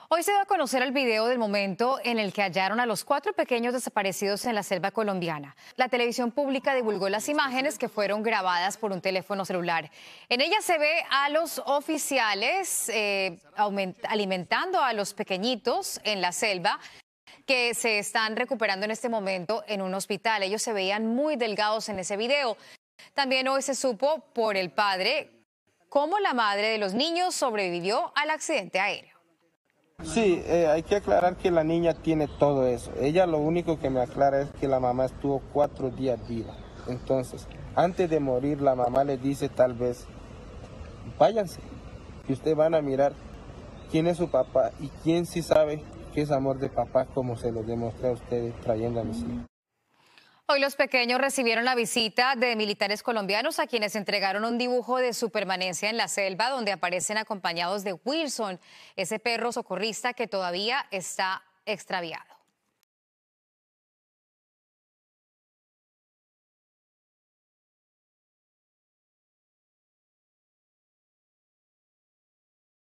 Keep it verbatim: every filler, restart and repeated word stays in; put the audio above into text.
Hoy se da a conocer el video del momento en el que hallaron a los cuatro pequeños desaparecidos en la selva colombiana. La televisión pública divulgó las imágenes que fueron grabadas por un teléfono celular. En ellas se ve a los oficiales eh, alimentando a los pequeñitos en la selva, que se están recuperando en este momento en un hospital. Ellos se veían muy delgados en ese video. También hoy se supo por el padre cómo la madre de los niños sobrevivió al accidente aéreo. Sí, eh, hay que aclarar que la niña tiene todo eso. Ella lo único que me aclara es que la mamá estuvo cuatro días viva. Entonces, antes de morir, la mamá le dice tal vez, váyanse, que ustedes van a mirar quién es su papá y quién sí sabe qué es amor de papá, como se lo demostré a ustedes trayendo a mis hijos. Hoy los pequeños recibieron la visita de militares colombianos a quienes entregaron un dibujo de su permanencia en la selva, donde aparecen acompañados de Wilson, ese perro socorrista que todavía está extraviado.